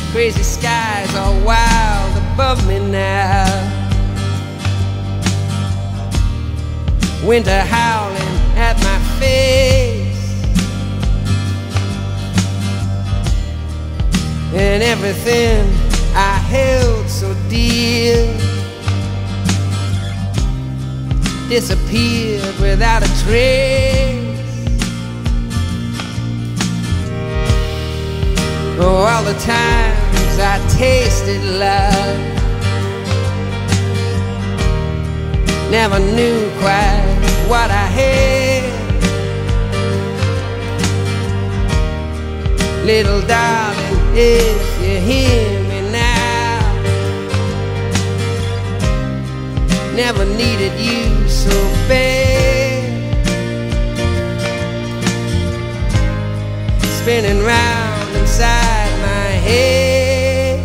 Crazy skies are wild above me now. Winter howling at my face, and everything I held so dear disappeared without a trace. Oh, all the times I tasted love, never knew quite what I had. Little darling, if you hear me now, never needed you so bad. Spinning round inside my head.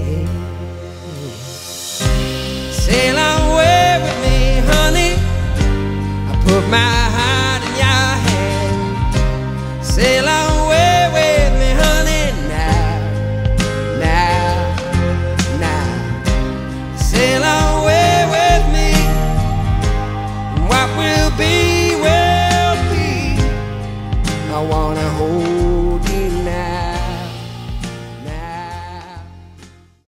Sail away with me, honey, I put my heart in your hand. Sail away with me, honey, now, now, now. Sail away with me, what will be, will be. I wanna